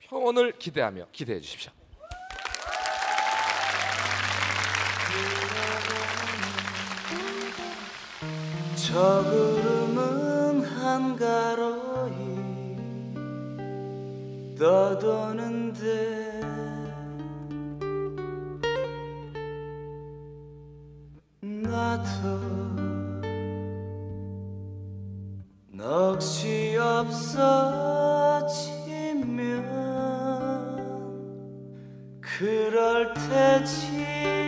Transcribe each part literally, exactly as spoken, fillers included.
평온을 기대하며 기대해 주십시오. 저 구름은 한가로이 떠도는데 나도 넋이 없어지면 그럴 테지.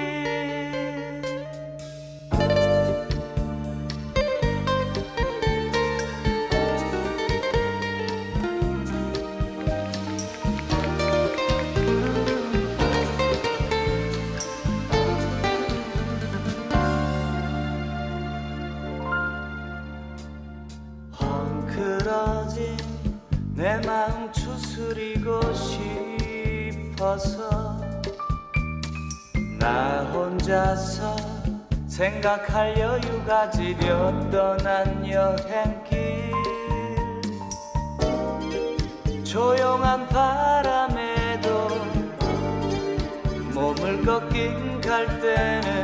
내 마음 추스리고 싶어서 나 혼자서 생각할 여유 가지려 떠난 여행길, 조용한 바람에도 몸을 꺾인 갈대는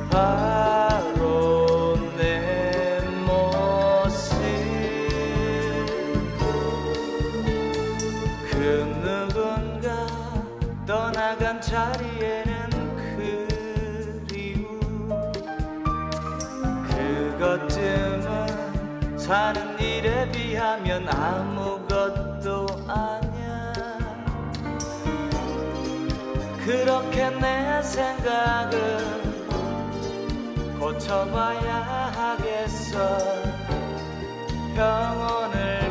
바로 내 모습. 그 누군가 떠나간 자리에는 그리움, 그것쯤은 사는 일에 비하면 아무것도 아냐. 그렇게 내 생각을 고쳐봐야 하겠어. 평온을